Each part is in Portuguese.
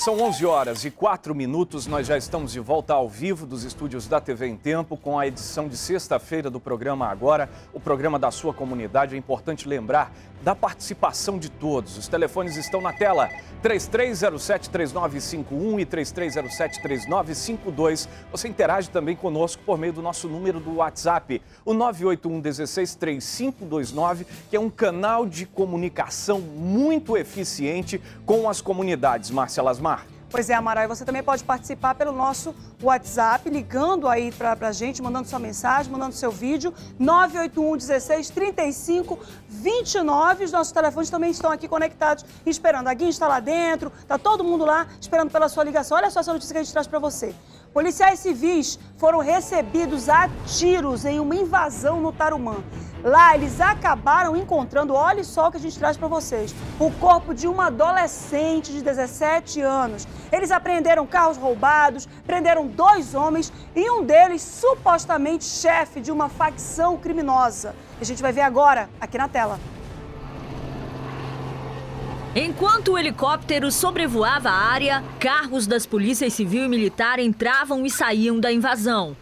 São 11 horas e 4 minutos, nós já estamos de volta ao vivo dos estúdios da TV em Tempo com a edição de sexta-feira do programa Agora, o programa da sua comunidade. É importante lembrar da participação de todos. Os telefones estão na tela, 3307-3951 e 3307-3952. Você interage também conosco por meio do nosso número do WhatsApp, o 981-16-3529, que é um canal de comunicação muito eficiente com as comunidades. Márcia Lasmar. Pois é, Amaral, e você também pode participar pelo nosso WhatsApp, ligando aí pra gente, mandando sua mensagem, mandando seu vídeo, 981-16-3529. Os nossos telefones também estão aqui conectados, esperando. A Guinha está lá dentro, tá todo mundo lá esperando pela sua ligação. Olha só essa notícia que a gente traz para você. Policiais civis foram recebidos a tiros em uma invasão no Tarumã. Lá, eles acabaram encontrando, olha só o que a gente traz para vocês, o corpo de uma adolescente de 17 anos. Eles apreenderam carros roubados, prenderam 2 homens e um deles supostamente chefe de uma facção criminosa. A gente vai ver agora, aqui na tela. Enquanto o helicóptero sobrevoava a área, carros das polícias civil e militar entravam e saíam da invasão.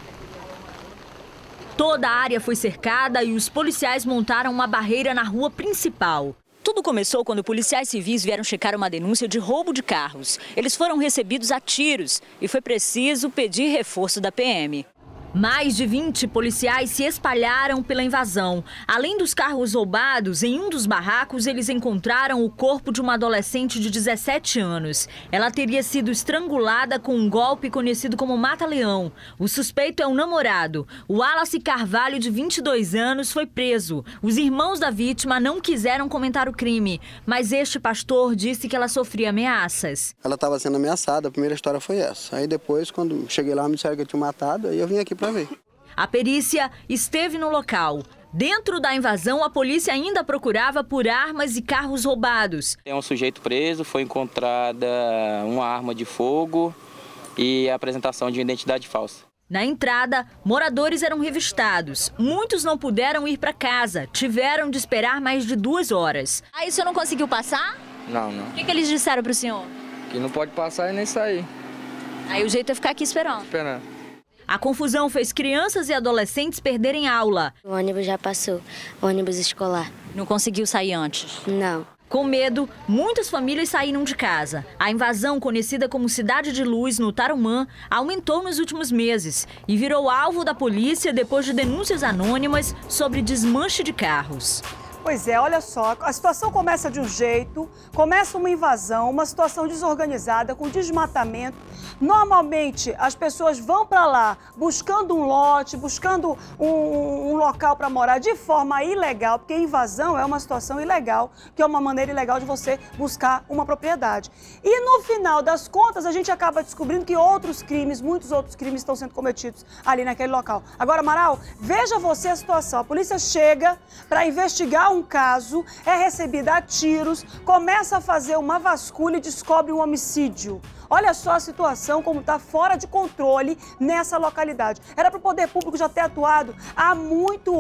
Toda a área foi cercada e os policiais montaram uma barreira na rua principal. Tudo começou quando policiais civis vieram checar uma denúncia de roubo de carros. Eles foram recebidos a tiros e foi preciso pedir reforço da PM. Mais de 20 policiais se espalharam pela invasão. Além dos carros roubados, em um dos barracos eles encontraram o corpo de uma adolescente de 17 anos. Ela teria sido estrangulada com um golpe conhecido como mata-leão. O suspeito é um namorado. O Wallace Carvalho, de 22 anos, foi preso. Os irmãos da vítima não quiseram comentar o crime, mas este pastor disse que ela sofria ameaças. Ela estava sendo ameaçada, a primeira história foi essa. Aí depois, quando cheguei lá, me disseram que eu tinha matado, aí eu vim aqui para ver. A perícia esteve no local. Dentro da invasão, a polícia ainda procurava por armas e carros roubados. Tem um sujeito preso, foi encontrada uma arma de fogo e a apresentação de identidade falsa. Na entrada, moradores eram revistados. Muitos não puderam ir para casa, tiveram de esperar mais de 2 horas. Aí o senhor não conseguiu passar? Não. O que eles disseram para o senhor? Que não pode passar e nem sair. Aí o jeito é ficar aqui esperando. A confusão fez crianças e adolescentes perderem aula. O ônibus já passou, o ônibus escolar. Não conseguiu sair antes? Não. Com medo, muitas famílias saíram de casa. A invasão, conhecida como Cidade de Luz, no Tarumã, aumentou nos últimos meses e virou alvo da polícia depois de denúncias anônimas sobre desmanche de carros. Pois é, olha só, a situação começa de um jeito, começa uma invasão, uma situação desorganizada, com desmatamento. Normalmente, as pessoas vão para lá buscando um lote, buscando um local para morar de forma ilegal, porque invasão é uma situação ilegal, que é uma maneira ilegal de você buscar uma propriedade. E no final das contas, a gente acaba descobrindo que outros crimes, muitos outros crimes estão sendo cometidos ali naquele local. Agora, Amaral, veja você a situação. A polícia chega para investigar um caso, é recebida a tiros, começa a fazer uma vasculha e descobre um homicídio. Olha só a situação como está fora de controle nessa localidade. Era para o poder público já ter atuado há muito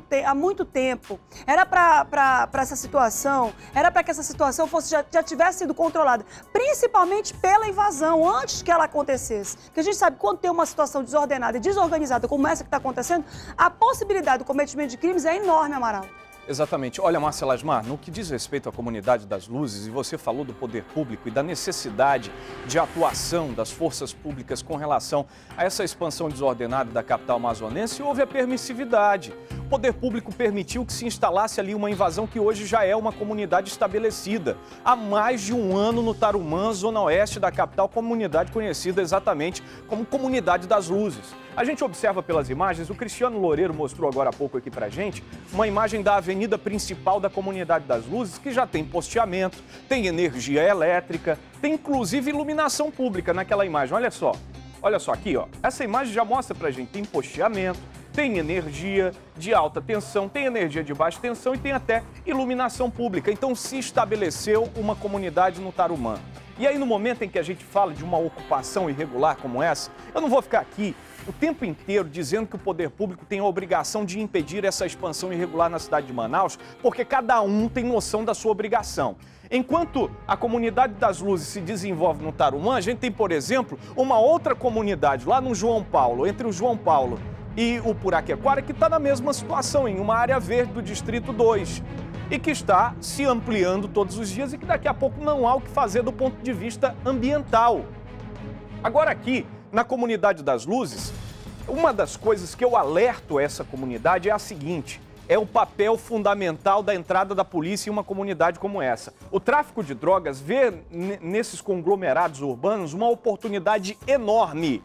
tempo. Era para essa situação, era para que essa situação já tivesse sido controlada, principalmente pela invasão, antes que ela acontecesse. Porque a gente sabe que quando tem uma situação desordenada e desorganizada como essa que está acontecendo, a possibilidade do cometimento de crimes é enorme, Amaral. Exatamente. Olha, Márcia Lasmar, no que diz respeito à comunidade das luzes, e você falou do poder público e da necessidade de atuação das forças públicas com relação a essa expansão desordenada da capital amazonense, houve a permissividade. O poder público permitiu que se instalasse ali uma invasão que hoje já é uma comunidade estabelecida. Há mais de 1 ano no Tarumã, zona oeste da capital, comunidade conhecida exatamente como Comunidade das Luzes. A gente observa pelas imagens, o Cristiano Loureiro mostrou agora há pouco aqui pra gente, uma imagem da avenida principal da Comunidade das Luzes, que já tem posteamento, tem energia elétrica, tem inclusive iluminação pública naquela imagem. Olha só aqui, ó. Essa imagem já mostra pra gente, tem posteamento, tem energia de alta tensão, tem energia de baixa tensão e tem até iluminação pública. Então se estabeleceu uma comunidade no Tarumã. E aí no momento em que a gente fala de uma ocupação irregular como essa, eu não vou ficar aqui o tempo inteiro dizendo que o poder público tem a obrigação de impedir essa expansão irregular na cidade de Manaus, porque cada um tem noção da sua obrigação. Enquanto a comunidade das Luzes se desenvolve no Tarumã, a gente tem, por exemplo, uma outra comunidade lá no João Paulo, entre o João Paulo e o Puraquequara, que está na mesma situação, em uma área verde do Distrito 2, e que está se ampliando todos os dias e que daqui a pouco não há o que fazer do ponto de vista ambiental. Agora aqui, na comunidade das Luzes, uma das coisas que eu alerto essa comunidade é a seguinte: é o papel fundamental da entrada da polícia em uma comunidade como essa. O tráfico de drogas vê nesses conglomerados urbanos uma oportunidade enorme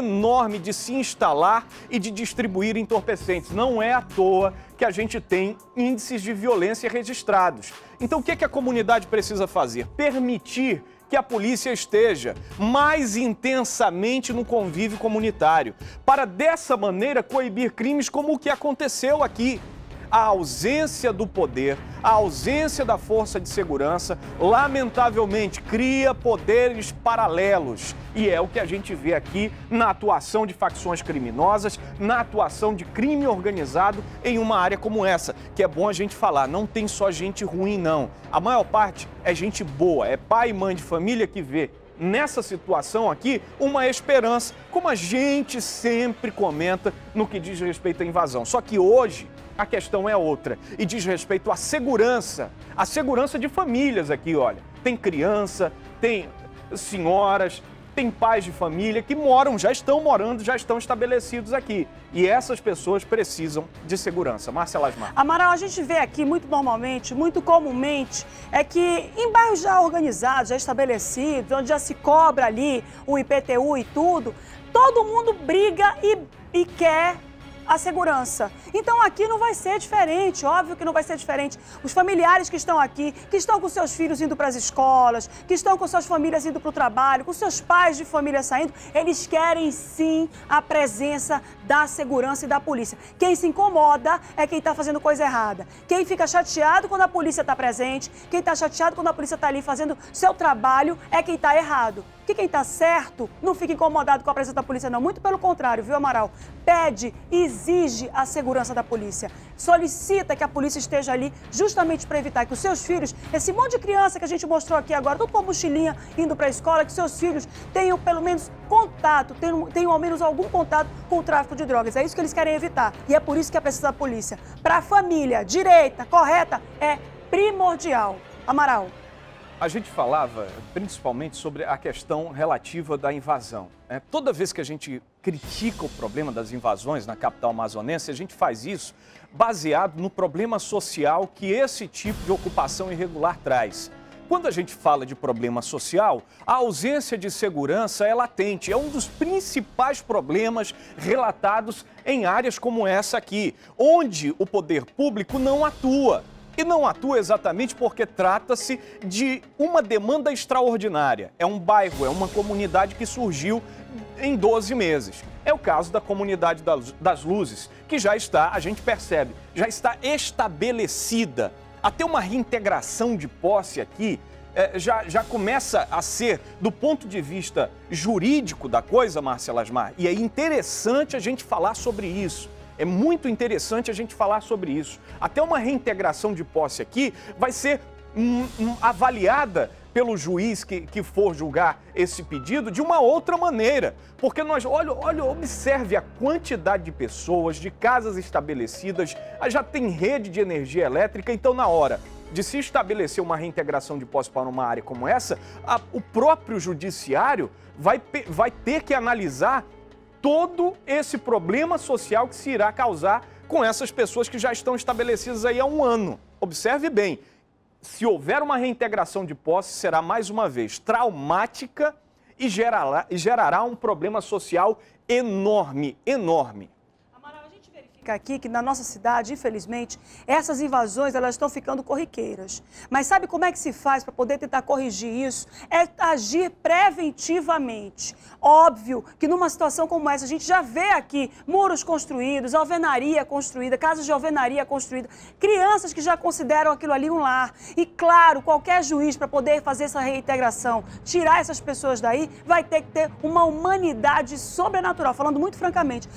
de se instalar e de distribuir entorpecentes. Não é à toa que a gente tem índices de violência registrados. Então o que a comunidade precisa fazer? Permitir que a polícia esteja mais intensamente no convívio comunitário, para dessa maneira coibir crimes como o que aconteceu aqui. A ausência do poder, a ausência da força de segurança, lamentavelmente, cria poderes paralelos. E é o que a gente vê aqui na atuação de facções criminosas, na atuação de crime organizado em uma área como essa, que é bom a gente falar, não tem só gente ruim, não. A maior parte é gente boa, é pai e mãe de família que vê nessa situação aqui uma esperança, como a gente sempre comenta no que diz respeito à invasão. Só que hoje a questão é outra e diz respeito à segurança, a segurança de famílias aqui, olha. Tem criança, tem senhoras, tem pais de família que já estão estabelecidos aqui. E essas pessoas precisam de segurança. Márcia Lasmar. Amaral, a gente vê aqui muito normalmente, muito comumente, é que em bairros já organizados, já estabelecidos, onde já se cobra ali o IPTU e tudo, todo mundo briga e quer a segurança. Então aqui não vai ser diferente, óbvio que não vai ser diferente. Os familiares que estão aqui, que estão com seus filhos indo para as escolas, que estão com suas famílias indo para o trabalho, com seus pais de família saindo, eles querem sim a presença da segurança e da polícia. Quem se incomoda é quem está fazendo coisa errada. Quem fica chateado quando a polícia está presente, quem está chateado quando a polícia está ali fazendo seu trabalho é quem está errado. Que quem está certo não fica incomodado com a presença da polícia, não. Muito pelo contrário, viu, Amaral? Pede, exige a segurança da polícia. Solicita que a polícia esteja ali justamente para evitar que os seus filhos, esse monte de criança que a gente mostrou aqui agora, tudo com a mochilinha indo para a escola, que seus filhos tenham pelo menos contato, tenham ao menos algum contato com o tráfico de drogas. É isso que eles querem evitar. E é por isso que é preciso da polícia. Para a família direita, correta, é primordial. Amaral. A gente falava principalmente sobre a questão relativa da invasão. Toda vez que a gente critica o problema das invasões na capital amazonense, a gente faz isso baseado no problema social que esse tipo de ocupação irregular traz. Quando a gente fala de problema social, a ausência de segurança é latente, é um dos principais problemas relatados em áreas como essa aqui, onde o poder público não atua. E não atua exatamente porque trata-se de uma demanda extraordinária. É um bairro, é uma comunidade que surgiu em 12 meses. É o caso da comunidade das Luzes, que já está, a gente percebe, já está estabelecida. Até uma reintegração de posse aqui já começa a ser, do ponto de vista jurídico da coisa, Márcia Lasmar, e é interessante a gente falar sobre isso. É muito interessante a gente falar sobre isso. Até uma reintegração de posse aqui vai ser avaliada pelo juiz que for julgar esse pedido de uma outra maneira. Porque observe a quantidade de pessoas, de casas estabelecidas, já tem rede de energia elétrica, então na hora de se estabelecer uma reintegração de posse para uma área como essa, o próprio judiciário vai ter que analisar todo esse problema social que se irá causar com essas pessoas que já estão estabelecidas aí há um ano. Observe bem, se houver uma reintegração de posse, será mais uma vez traumática e gerará um problema social enorme, enorme. Amaral, a gente verifica exemplificar aqui que na nossa cidade, infelizmente, essas invasões elas estão ficando corriqueiras. Mas sabe como é que se faz para poder tentar corrigir isso? É agir preventivamente. Óbvio que numa situação como essa, a gente já vê aqui muros construídos, alvenaria construída, casas de alvenaria construída, crianças que já consideram aquilo ali um lar. E claro, qualquer juiz para poder fazer essa reintegração, tirar essas pessoas daí, vai ter que ter uma humanidade sobrenatural, falando muito francamente,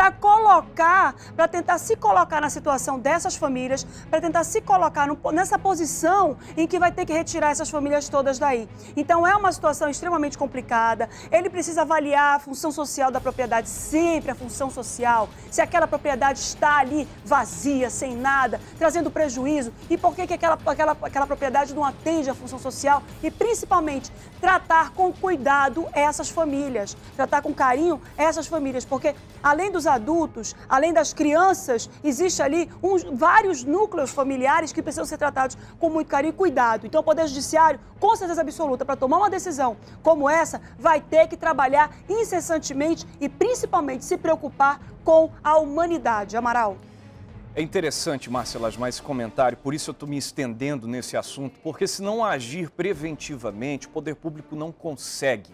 para tentar se colocar na situação dessas famílias, para tentar se colocar nessa posição em que vai ter que retirar essas famílias todas daí. Então é uma situação extremamente complicada, ele precisa avaliar a função social da propriedade, sempre a função social, se aquela propriedade está ali vazia, sem nada, trazendo prejuízo, e por que aquela propriedade não atende à função social, e principalmente tratar com cuidado essas famílias, tratar com carinho essas famílias, porque além dos adultos, além das crianças, existe ali vários núcleos familiares que precisam ser tratados com muito carinho e cuidado. Então o Poder Judiciário, com certeza absoluta, para tomar uma decisão como essa, vai ter que trabalhar incessantemente e principalmente se preocupar com a humanidade. Amaral. É interessante, Márcia Lasmar, esse comentário, por isso eu estou me estendendo nesse assunto, porque se não agir preventivamente, o poder público não consegue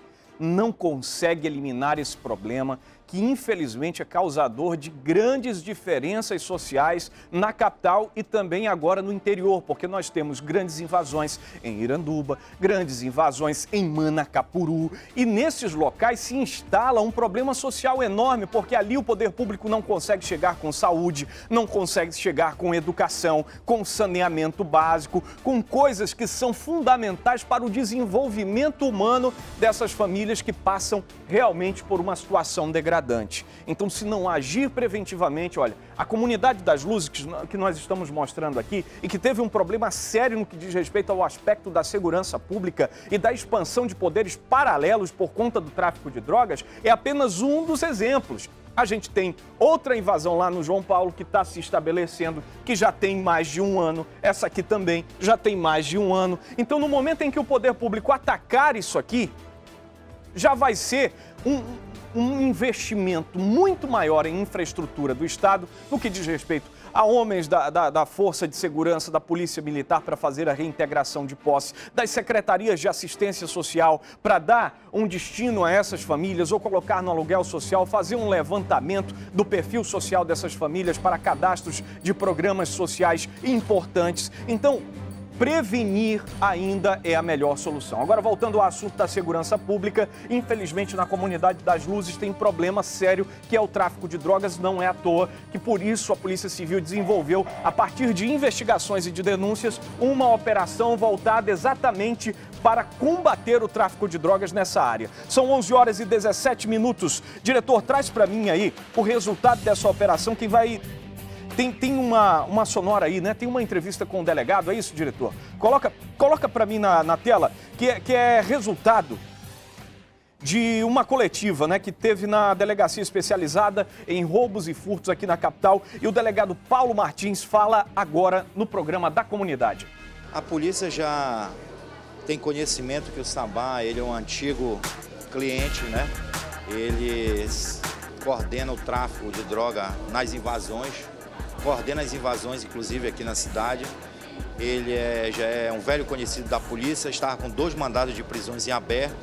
eliminar esse problema que infelizmente é causador de grandes diferenças sociais na capital e também agora no interior, porque nós temos grandes invasões em Iranduba, grandes invasões em Manacapuru, e nesses locais se instala um problema social enorme, porque ali o poder público não consegue chegar com saúde, não consegue chegar com educação, com saneamento básico, com coisas que são fundamentais para o desenvolvimento humano dessas famílias que passam realmente por uma situação degradante. Então, se não agir preventivamente, olha, a comunidade das luzes que nós estamos mostrando aqui e que teve um problema sério no que diz respeito ao aspecto da segurança pública e da expansão de poderes paralelos por conta do tráfico de drogas, é apenas um dos exemplos. A gente tem outra invasão lá no João Paulo que está se estabelecendo, que já tem mais de um ano. Essa aqui também já tem mais de um ano. Então, no momento em que o poder público atacar isso aqui, já vai ser um investimento muito maior em infraestrutura do Estado no que diz respeito a homens da Força de Segurança, da Polícia Militar para fazer a reintegração de posse, das secretarias de assistência social para dar um destino a essas famílias ou colocar no aluguel social, fazer um levantamento do perfil social dessas famílias para cadastros de programas sociais importantes. Então, prevenir ainda é a melhor solução. Agora, voltando ao assunto da segurança pública, infelizmente na comunidade das luzes tem um problema sério que é o tráfico de drogas. Não é à toa que por isso a Polícia Civil desenvolveu, a partir de investigações e de denúncias, uma operação voltada exatamente para combater o tráfico de drogas nessa área. São 11 horas e 17 minutos. Diretor, traz para mim aí o resultado dessa operação que vai... Tem uma sonora aí, né? Tem uma entrevista com o delegado, é isso, diretor? Coloca para mim na tela, que é resultado de uma coletiva, né, que teve na Delegacia Especializada em Roubos e Furtos aqui na capital. E o delegado Paulo Martins fala agora no programa da comunidade. A polícia já tem conhecimento que o Sabá, ele é um antigo cliente, né? Ele coordena o tráfico de droga nas invasões. Coordena as invasões, inclusive, aqui na cidade. Ele já é um velho conhecido da polícia, estava com 2 mandados de prisões em aberto.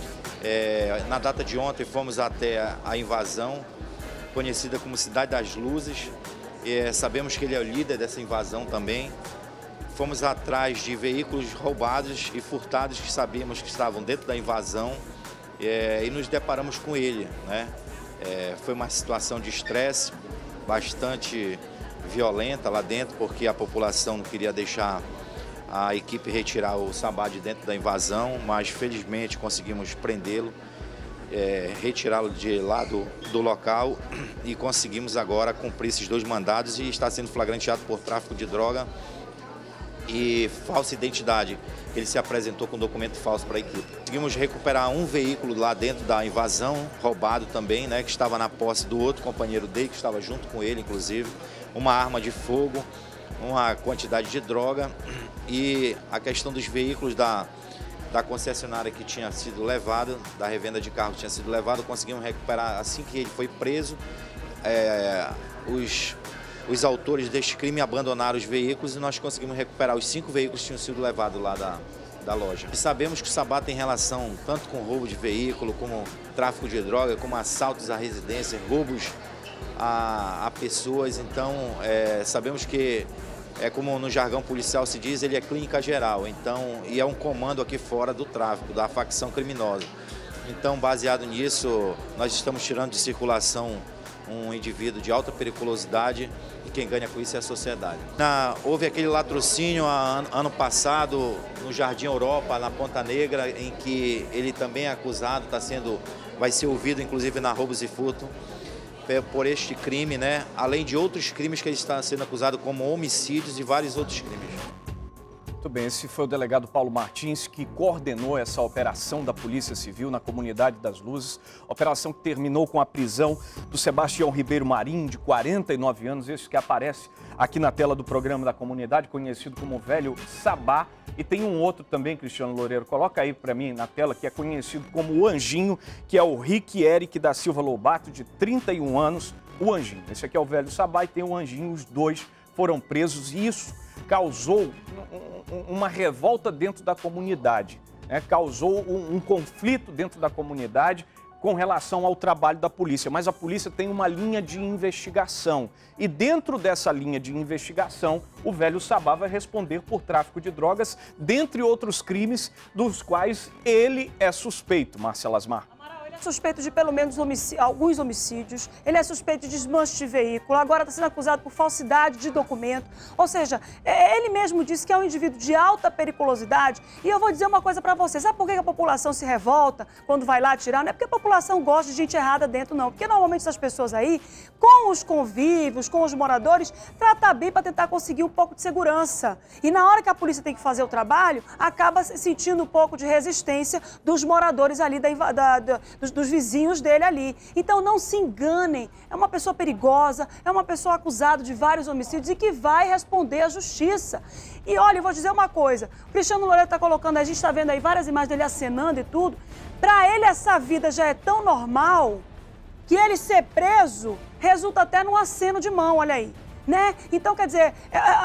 Na data de ontem, fomos até a invasão, conhecida como Cidade das Luzes. Sabemos que ele é o líder dessa invasão também. Fomos atrás de veículos roubados e furtados que sabíamos que estavam dentro da invasão e nos deparamos com ele, né? Foi uma situação de estresse bastante violenta lá dentro, porque a população não queria deixar a equipe retirar o Sabá de dentro da invasão, mas felizmente conseguimos prendê-lo, retirá-lo de lá do local e conseguimos agora cumprir esses 2 mandados e está sendo flagranteado por tráfico de droga e falsa identidade. Ele se apresentou com documento falso para a equipe. Conseguimos recuperar um veículo lá dentro da invasão, roubado também, né, que estava na posse do outro companheiro dele, que estava junto com ele, inclusive, uma arma de fogo, uma quantidade de droga e a questão dos veículos da concessionária que tinha sido levado, da revenda de carro que tinha sido levado, conseguimos recuperar assim que ele foi preso. os autores deste crime abandonaram os veículos e nós conseguimos recuperar os 5 veículos que tinham sido levados lá da loja. E sabemos que o Sabá tem relação tanto com roubo de veículo, como tráfico de droga, como assaltos à residência, roubos a pessoas. Então, sabemos que, como no jargão policial se diz, ele é clínica geral. Então, e é um comando aqui fora do tráfico, da facção criminosa. Então, baseado nisso, nós estamos tirando de circulação um indivíduo de alta periculosidade e quem ganha com isso é a sociedade. Houve aquele latrocínio ano passado no Jardim Europa, na Ponta Negra, em que ele também é acusado, vai ser ouvido inclusive na roubos e furto por este crime, né? Além de outros crimes que ele está sendo acusado, como homicídios e vários outros crimes. Muito bem, esse foi o delegado Paulo Martins que coordenou essa operação da Polícia Civil na Comunidade das Luzes, operação que terminou com a prisão do Sebastião Ribeiro Marim, de 49 anos, esse que aparece aqui na tela do programa da Comunidade, conhecido como Velho Sabá. E tem um outro também, Cristiano Loureiro, coloca aí para mim na tela, que é conhecido como o Anjinho, que é o Rick Eric da Silva Lobato, de 31 anos, o Anjinho. Esse aqui é o Velho Sabá e tem o Anjinho, os dois foram presos e isso causou uma revolta dentro da comunidade, né? Causou um conflito dentro da comunidade com relação ao trabalho da polícia. Mas a polícia tem uma linha de investigação e dentro dessa linha de investigação, o Velho Sabá vai responder por tráfico de drogas, dentre outros crimes dos quais ele é suspeito, Marcela Asmar. Suspeito de pelo menos alguns homicídios, ele é suspeito de desmanche de veículo, agora está sendo acusado por falsidade de documento, ou seja, ele mesmo disse que é um indivíduo de alta periculosidade. E eu vou dizer uma coisa para você, sabe por que a população se revolta quando vai lá atirar? Não é porque a população gosta de gente errada dentro, não, porque normalmente essas pessoas aí, com os convívios, com os moradores, tratam bem para tentar conseguir um pouco de segurança. E na hora que a polícia tem que fazer o trabalho, acaba sentindo um pouco de resistência dos moradores ali dos vizinhos dele ali. Então não se enganem, é uma pessoa perigosa, é uma pessoa acusada de vários homicídios e que vai responder à justiça. E olha, eu vou dizer uma coisa, o Cristiano Loureiro está colocando, a gente está vendo aí várias imagens dele acenando e tudo, para ele essa vida já é tão normal que ele ser preso resulta até num aceno de mão, olha aí. Né? Então, quer dizer,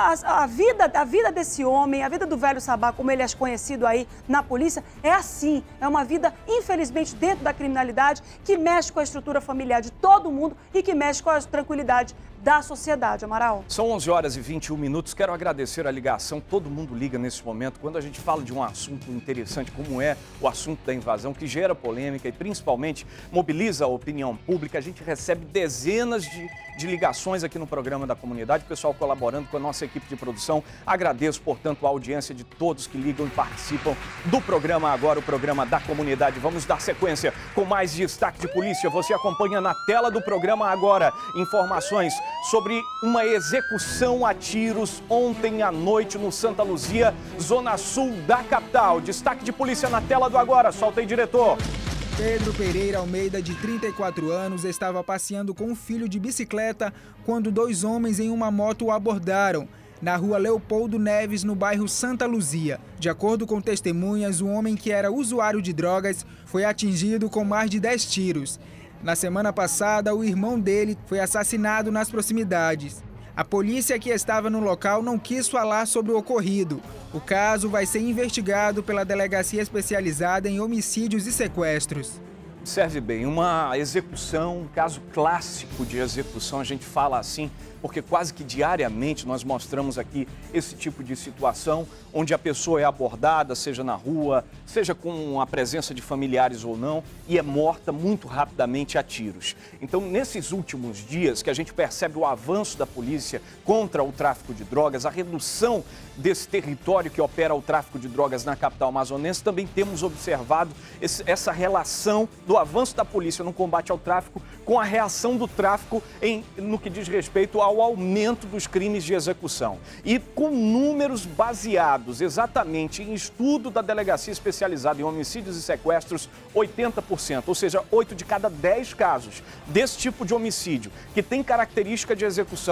a vida desse homem, a vida do Velho Sabá, como ele é conhecido aí na polícia, é assim. É uma vida, infelizmente, dentro da criminalidade, que mexe com a estrutura familiar de todo mundo e que mexe com a tranquilidade da sociedade, Amaral. São 11 horas e 21 minutos. Quero agradecer a ligação. Todo mundo liga nesse momento. Quando a gente fala de um assunto interessante, como é o assunto da invasão, que gera polêmica e principalmente mobiliza a opinião pública, a gente recebe dezenas de ligações aqui no programa da Comunidade, o pessoal colaborando com a nossa equipe de produção. Agradeço, portanto, a audiência de todos que ligam e participam do programa agora, o programa da Comunidade. Vamos dar sequência com mais destaque de polícia. Você acompanha na tela do programa agora informações sobre uma execução a tiros ontem à noite no Santa Luzia, zona sul da capital. Destaque de polícia na tela do agora. Solta aí, diretor. Pedro Pereira Almeida, de 34 anos, estava passeando com um filho de bicicleta quando 2 homens em uma moto o abordaram na rua Leopoldo Neves, no bairro Santa Luzia. De acordo com testemunhas, o homem, que era usuário de drogas, foi atingido com mais de 10 tiros. Na semana passada, o irmão dele foi assassinado nas proximidades. A polícia que estava no local não quis falar sobre o ocorrido. O caso vai ser investigado pela Delegacia Especializada em Homicídios e Sequestros. Observe bem, uma execução, um caso clássico de execução, a gente fala assim, porque quase que diariamente nós mostramos aqui esse tipo de situação, onde a pessoa é abordada, seja na rua, seja com a presença de familiares ou não, e é morta muito rapidamente a tiros. Então, nesses últimos dias que a gente percebe o avanço da polícia contra o tráfico de drogas, a redução desse território que opera o tráfico de drogas na capital amazonense, também temos observado essa relação do avanço da polícia no combate ao tráfico com a reação do tráfico no que diz respeito ao aumento dos crimes de execução. E com números baseados exatamente em estudo da Delegacia Especializada em Homicídios e Sequestros, 80%, ou seja, 8 de cada 10 casos desse tipo de homicídio, que tem característica de execução,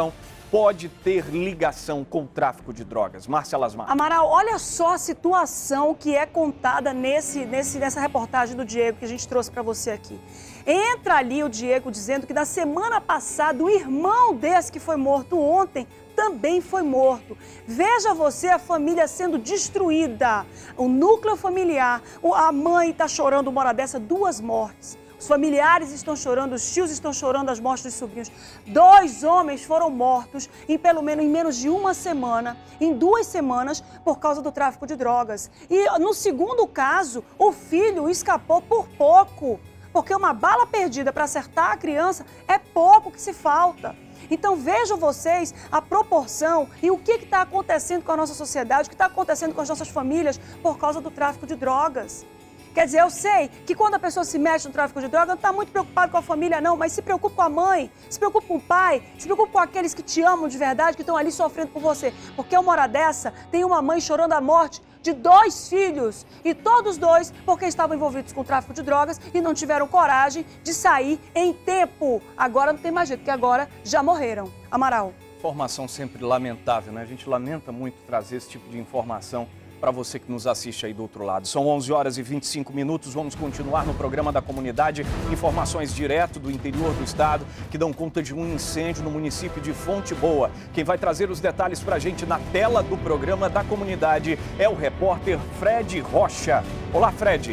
pode ter ligação com o tráfico de drogas? Márcia Lasmar. Amaral, olha só a situação que é contada nessa reportagem do Diego que a gente trouxe para você aqui. Entra ali o Diego dizendo que da semana passada o irmão desse que foi morto ontem também foi morto. Veja você a família sendo destruída, o núcleo familiar, a mãe está chorando uma hora dessa, 2 mortes. Os familiares estão chorando, os tios estão chorando as mortes dos sobrinhos. 2 homens foram mortos em menos de uma semana, em 2 semanas, por causa do tráfico de drogas. E no segundo caso, o filho escapou por pouco, porque uma bala perdida para acertar a criança é pouco que se falta. Então vejam vocês a proporção e o que está acontecendo com a nossa sociedade, o que está acontecendo com as nossas famílias por causa do tráfico de drogas. Quer dizer, eu sei que quando a pessoa se mexe no tráfico de drogas, não está muito preocupado com a família não, mas se preocupa com a mãe, se preocupa com o pai, se preocupa com aqueles que te amam de verdade, que estão ali sofrendo por você. Porque uma hora dessa, tem uma mãe chorando a morte de 2 filhos, e todos 2 porque estavam envolvidos com o tráfico de drogas e não tiveram coragem de sair em tempo. Agora não tem mais jeito, porque agora já morreram. Amaral. Informação sempre lamentável, né? A gente lamenta muito trazer esse tipo de informação para você que nos assiste aí do outro lado. São 11h25, vamos continuar no programa da comunidade. Informações direto do interior do estado que dão conta de um incêndio no município de Fonte Boa. Quem vai trazer os detalhes para a gente na tela do programa da comunidade é o repórter Fred Rocha. Olá, Fred.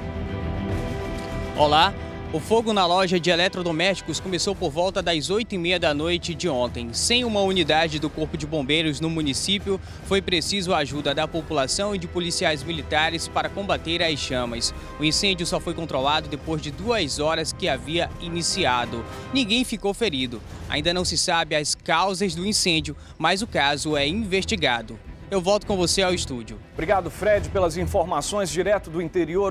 Olá. O fogo na loja de eletrodomésticos começou por volta das 8h30 da noite de ontem. Sem uma unidade do Corpo de Bombeiros no município, foi preciso a ajuda da população e de policiais militares para combater as chamas. O incêndio só foi controlado depois de 2 horas que havia iniciado. Ninguém ficou ferido. Ainda não se sabe as causas do incêndio, mas o caso é investigado. Eu volto com você ao estúdio. Obrigado, Fred, pelas informações direto do interior,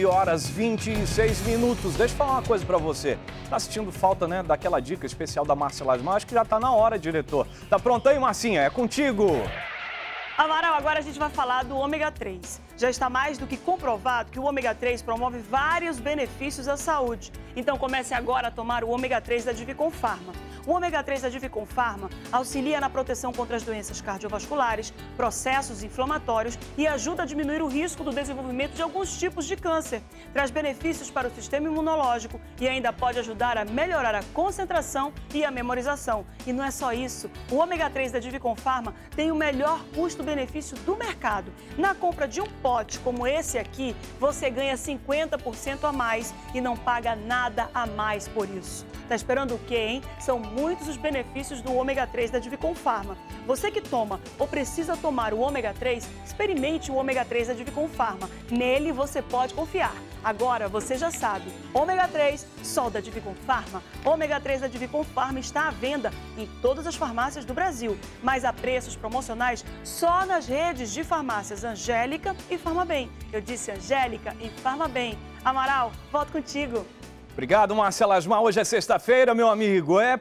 11h26. Deixa eu falar uma coisa pra você. Tá sentindo falta, né, daquela dica especial da Márcia Lasmar? Acho que já tá na hora, diretor. Tá pronto aí, Marcinha? É contigo. Amaral, agora a gente vai falar do ômega 3. Já está mais do que comprovado que o ômega 3 promove vários benefícios à saúde. Então comece agora a tomar o ômega 3 da Divicon Pharma. O ômega 3 da Divicon Pharma auxilia na proteção contra as doenças cardiovasculares, processos inflamatórios e ajuda a diminuir o risco do desenvolvimento de alguns tipos de câncer. Traz benefícios para o sistema imunológico e ainda pode ajudar a melhorar a concentração e a memorização. E não é só isso, o ômega 3 da Divicon Pharma tem o melhor custo-benefício do mercado. Na compra de um pote como esse aqui, você ganha 50% a mais e não paga nada a mais por isso. Tá esperando o quê, hein? São muitos os benefícios do ômega 3 da Divicon Pharma. Você que toma ou precisa tomar o ômega 3, experimente o ômega 3 da Divicon Pharma. Nele você pode confiar. Agora você já sabe, ômega 3, só da Divicon Pharma. Ômega 3 da Divicon Pharma está à venda em todas as farmácias do Brasil, mas a preços promocionais só nas redes de farmácias Angélica e Farmabem. Eu disse Angélica e Farmabem. Amaral, volto contigo. Obrigado, Márcia Lasmar. Hoje é sexta-feira, meu amigo. É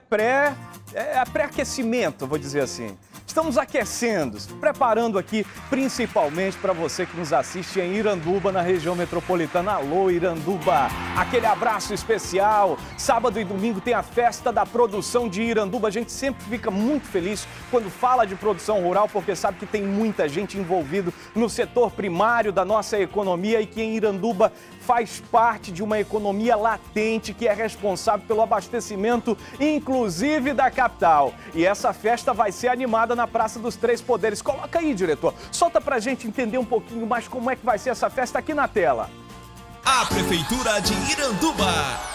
pré-aquecimento, vou dizer assim. Estamos aquecendo, preparando aqui principalmente para você que nos assiste em Iranduba, na região metropolitana. Alô, Iranduba! Aquele abraço especial. Sábado e domingo tem a festa da produção de Iranduba. A gente sempre fica muito feliz quando fala de produção rural, porque sabe que tem muita gente envolvida no setor primário da nossa economia e que em Iranduba faz parte de uma economia latente que é responsável pelo abastecimento, inclusive da capital. E essa festa vai ser animada na Praça dos Três Poderes. Coloca aí, diretor. Solta pra gente entender um pouquinho mais como é que vai ser essa festa aqui na tela. A Prefeitura de Iranduba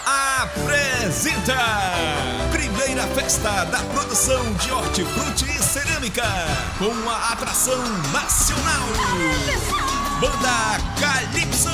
apresenta primeira festa da produção de hortifruti e cerâmica com a atração nacional Banda Calypso.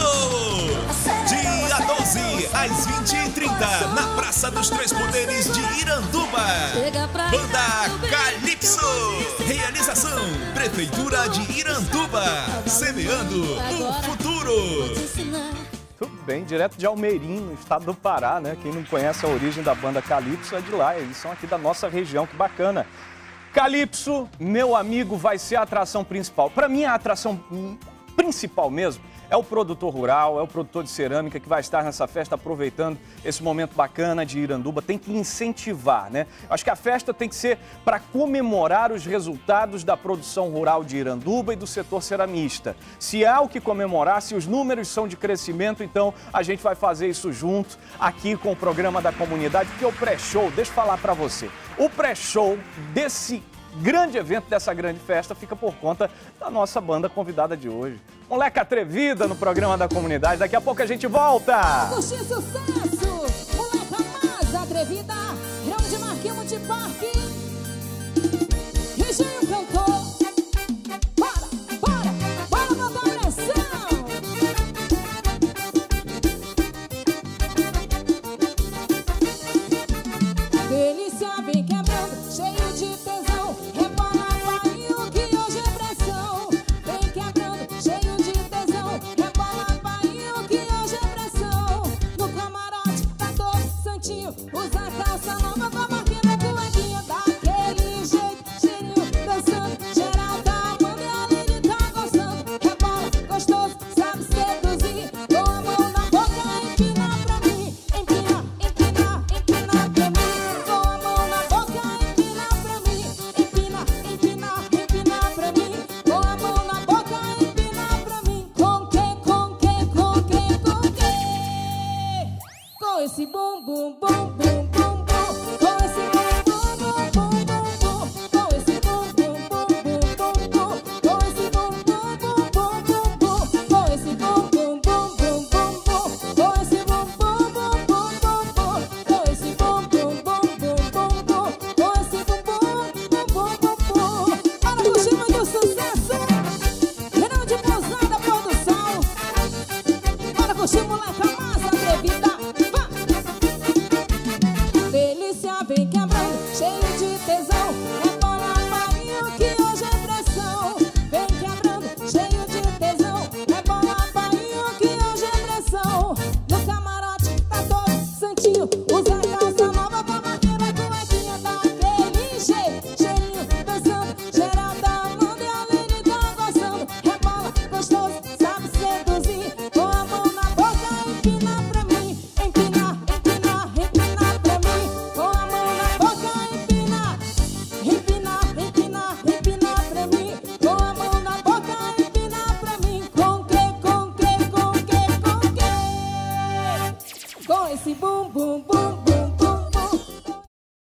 Dia 12 às 20h30 na Praça dos Três Poderes de Iranduba. Banda Calypso. Realização Prefeitura de Iranduba, semeando o futuro. Tudo bem, direto de Almeirim, no estado do Pará, né? Quem não conhece a origem da banda Calypso é de lá, eles são aqui da nossa região, que bacana. Calypso, meu amigo, vai ser a atração principal. Para mim, a atração principal mesmo é o produtor rural, é o produtor de cerâmica que vai estar nessa festa aproveitando esse momento bacana de Iranduba. Tem que incentivar, né? Acho que a festa tem que ser para comemorar os resultados da produção rural de Iranduba e do setor ceramista. Se há o que comemorar, se os números são de crescimento, então a gente vai fazer isso junto aqui com o programa da comunidade, porque o pré-show, deixa eu falar para você, o pré-show desse grande evento, dessa grande festa, fica por conta da nossa banda convidada de hoje. Moleca atrevida no programa da comunidade. Daqui a pouco a gente volta! Curtir sucesso! Moleca mais atrevida! Grão de Marquinhos de Parque!